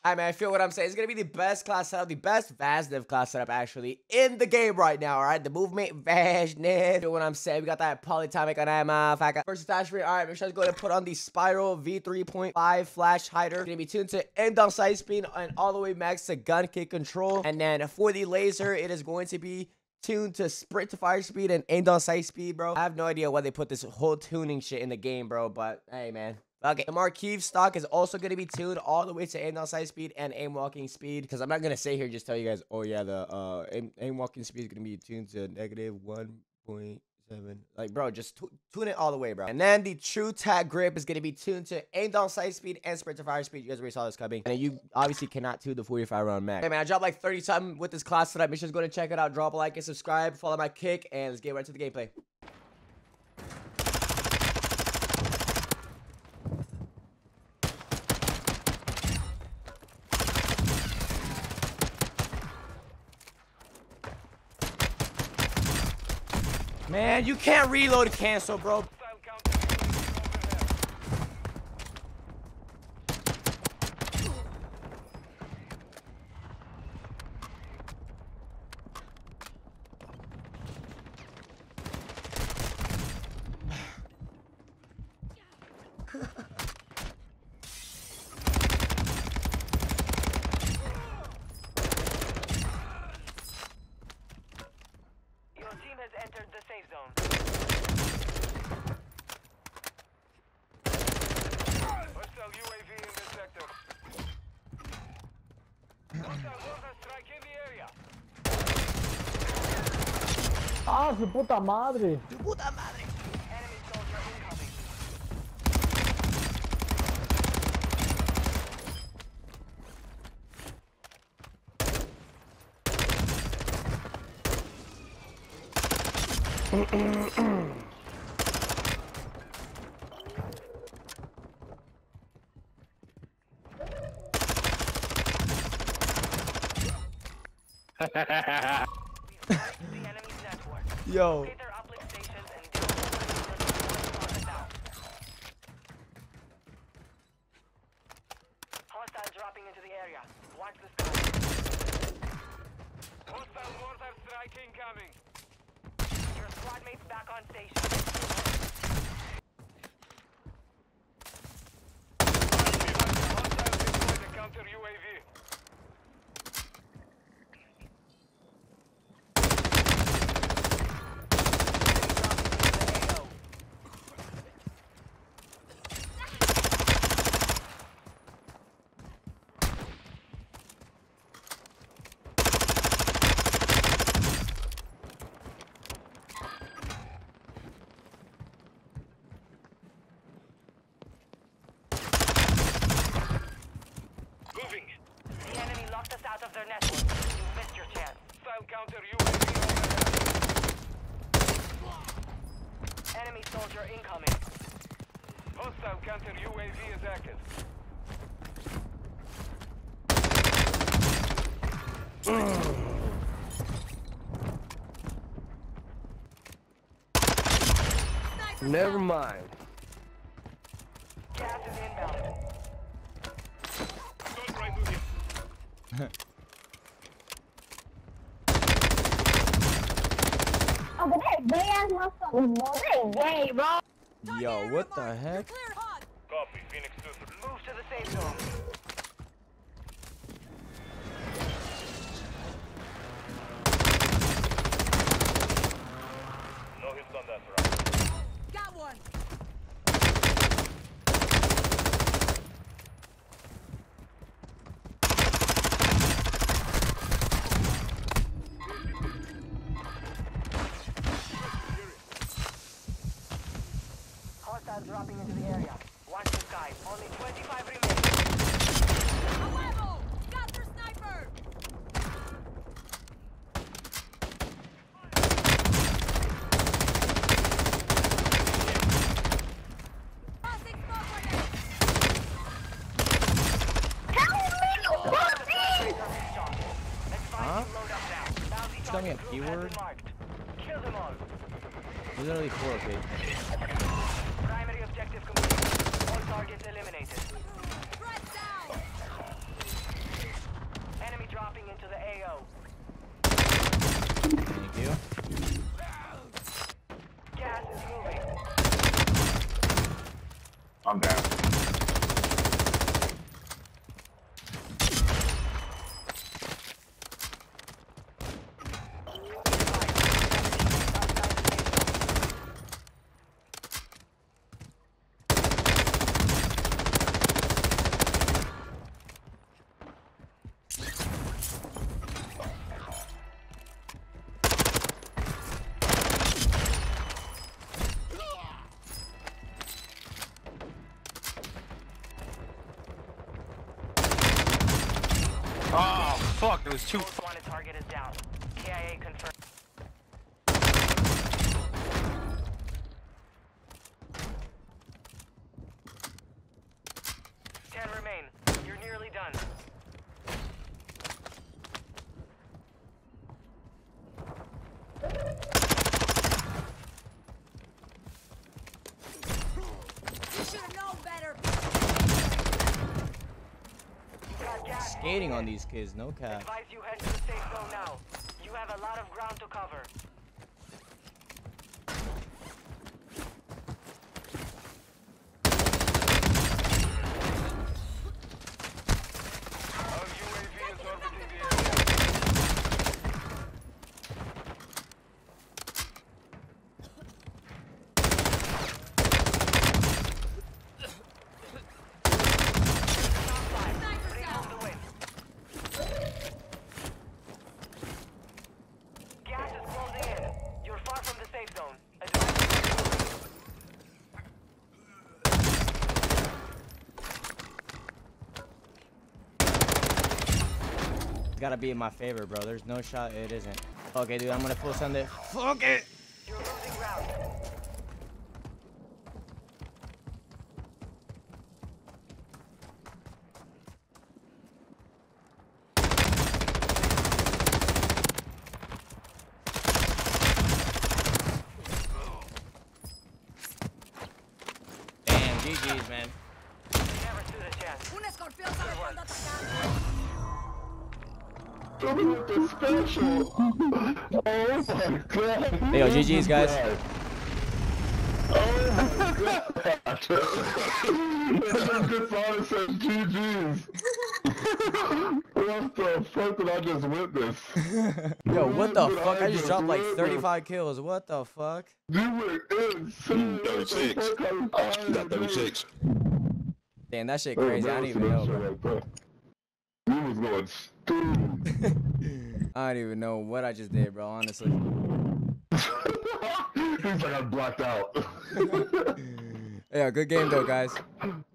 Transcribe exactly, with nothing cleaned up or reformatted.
Alright, man, I feel what I'm saying. It's gonna be the best class setup, the best Vaznev class setup, actually, in the game right now, alright? The movement Vaznev. Feel what I'm saying? We got that polyatomic on that motherfucker. First attachment, alright, make sure to go ahead and put on the Spiral V three point five flash hider. Gonna be tuned to aim down sight speed and all the way max to gun kick control. And then for the laser, it is going to be tuned to sprint to fire speed and aim down sight speed, bro. I have no idea why they put this whole tuning shit in the game, bro, but hey, man. Okay, the Marquise stock is also going to be tuned all the way to aim down sight speed and aim walking speed. Because I'm not going to sit here and just tell you guys, oh yeah, the uh, aim, aim walking speed is going to be tuned to negative one point seven. Like, bro, just tune it all the way, bro. And then the True Tack grip is going to be tuned to aim down sight speed and sprint to fire speed. You guys already saw this coming. And you obviously cannot tune the forty-five round max. Hey, man, I dropped like thirty times with this class tonight. Make sure to go and check it out. Drop a like and subscribe. Follow my kick. And let's get right to the gameplay. Man, you can't reload and cancel, bro. Entered the safe zone. Hostile U A V in this sector. Hostile mortar strike in the area. Ah, su puta madre. Tu puta madre. Enemy soldier incoming. Yo. Hostile dropping into the area. Watch the sky. Hostile mortar strike incoming. Your squad mates back on station. Hostile deploy the counter U A V. The enemy locked us out of their network. You missed your chance. Style counter U A V overhead. Enemy soldier incoming. Hostile counter U A V is active. Never mind. Gas is inbound. Oh, but that gay ass motherfucker, bro. That gay, bro. Yo, what the heck? Copy, Phoenix two. Move to the safe zone. No hits on that round. Got one. Hostiles dropping into the area. Watch the sky. Only twenty-five remain. A huevo. Got their sniper. Tossing smoke grenade. Huh? Load up now. Bounty Tell me a target group keyword. has been marked. Kill them all. Literally four, okay. Primary objective complete. All targets eliminated. Threat down. Oh, fuck, there was two. Most wanted target is down. K I A confirmed. Ten remain. You're nearly done. You should have known better. Got gas. Skating on these kids, no cap. Advise you head to the safe zone now. You have a lot of ground to cover. Our U A V is orbiting the area. Sniper's Bring home down. the win. Gas is closing in. You're far from the safe zone. Advise It's gotta be in my favor, bro. There's no shot it isn't. Okay, dude, I'm gonna pull something. Fuck it. you're losing ground. Damn, G G's, man. Never stood a chance. Un escorpión sabe cuándo atacar. Look at the special. Oh my god. Hey, yo, G G's, guys. Oh my god. That's a good song that says G G's. What the fuck did I just witness? Yo, what the did fuck? I just just dropped like witness? thirty-five kills. What the fuck? You went insane. thirty-six. What the fuck are you You got doing? thirty-six. Damn, that shit Hey, crazy. I man, don't even know, that bro. shit right there. You was going stupid. I don't even know what I just did, bro. Honestly. He's like, I blacked out. Yeah, good game though, guys.